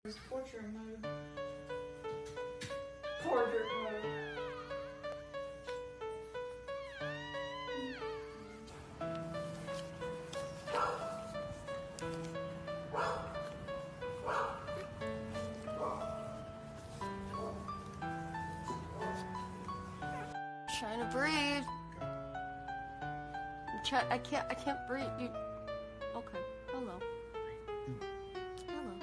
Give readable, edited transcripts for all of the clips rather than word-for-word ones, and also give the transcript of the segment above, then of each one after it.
It's portrait mode. Portrait mode. Trying to breathe. I can't breathe. You. Okay. Hello. Hello.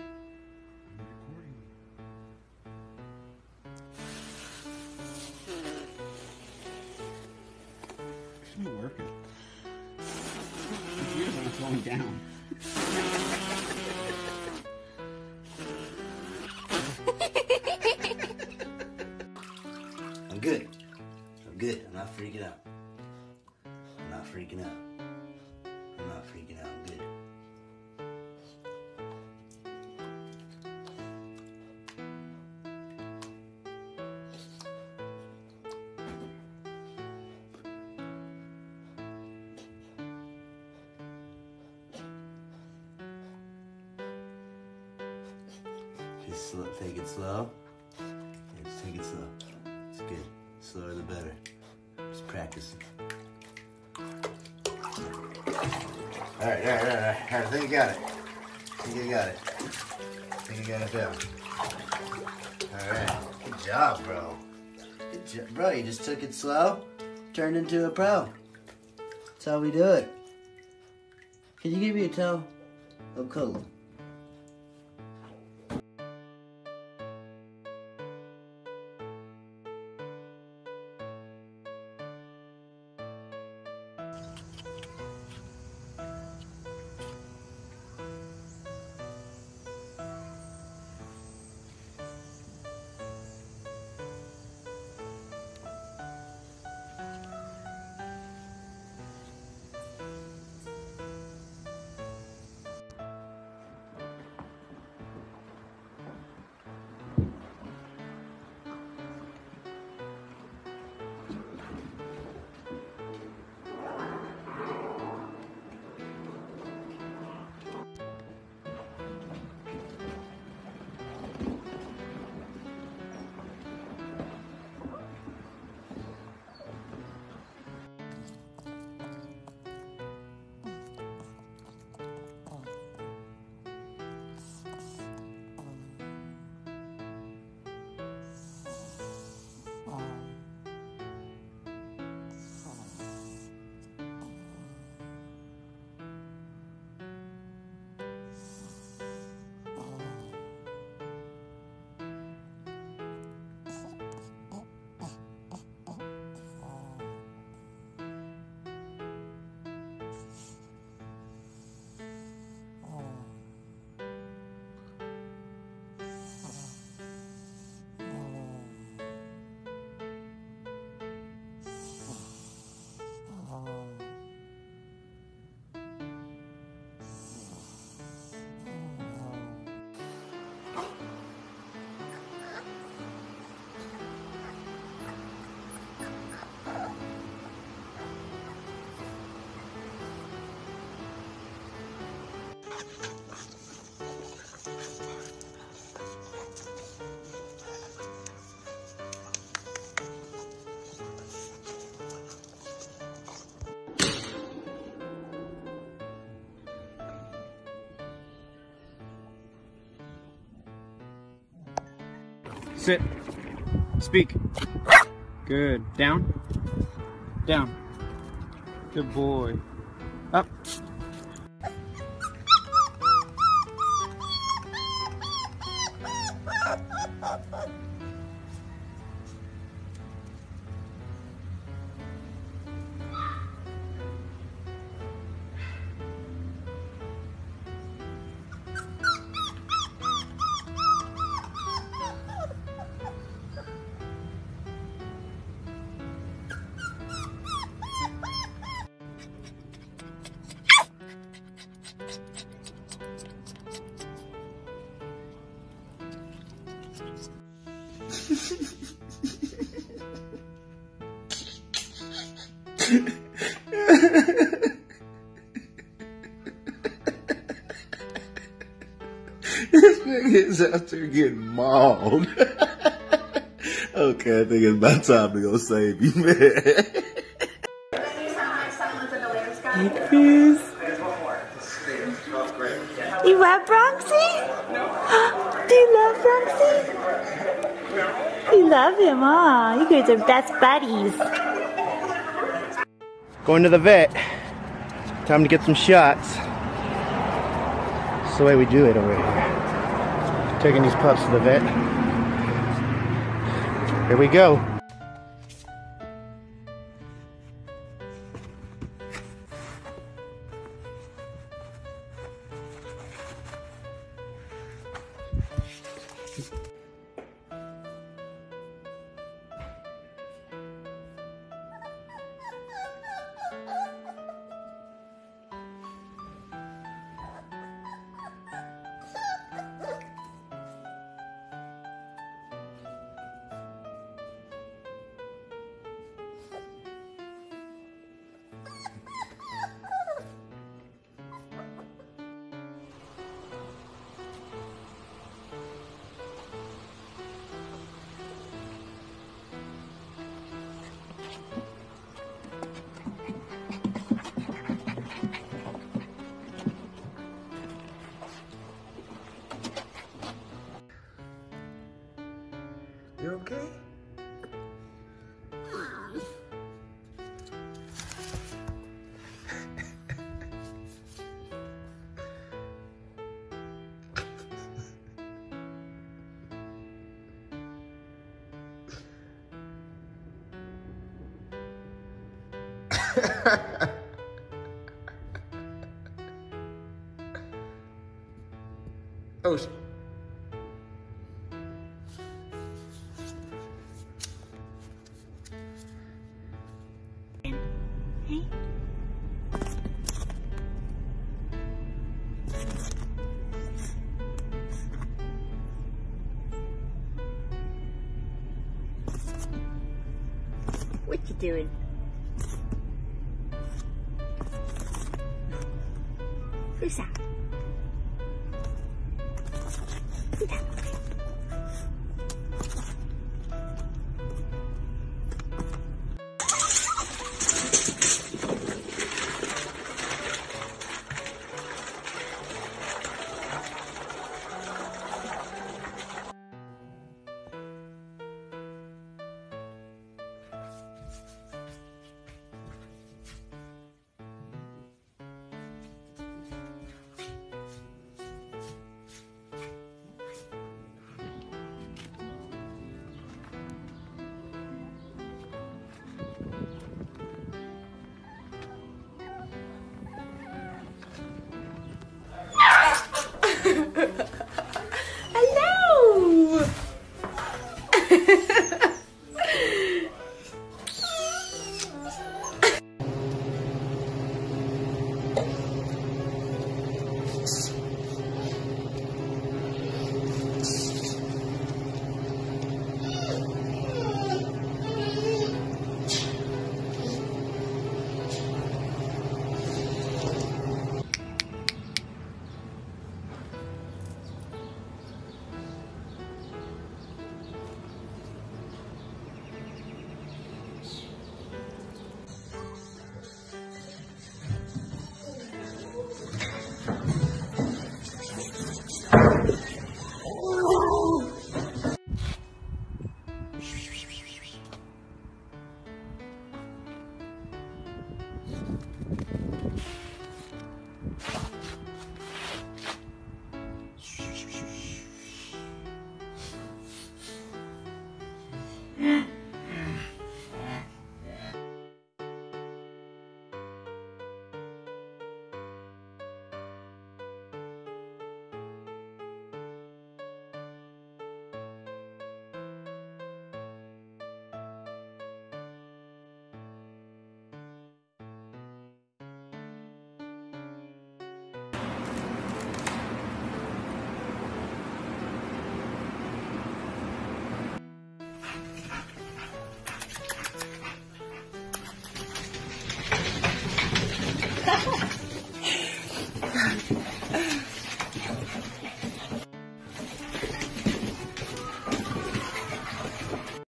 Should be working. Yours aren't slowing down. I'm good. I'm good. I'm not freaking out. I'm not freaking out. I'm not freaking out. I'm good. Just take it slow. Yeah, just take it slow. It's good. Slower the better. Just practicing. Alright. I think I got it. I think I got it down. Alright. Good job, bro. Good job. Bro, you just took it slow, turned into a pro. That's how we do it. Can you give me a toe? Oh, cuddly. Sit. Speak. Good. Down. Down. Good boy. Up. This big. is out there getting mauled. Okay, I think it's about time to go save you, man. Puppies. You love Bronxy? Do you love Bronxy? You love him, huh? You guys are best buddies. Going to the vet. Time to get some shots. That's the way we do it over here. Taking these pups to the vet. Here we go. You okay? Ocean. Hey. What you doing? Who's that? Who's that?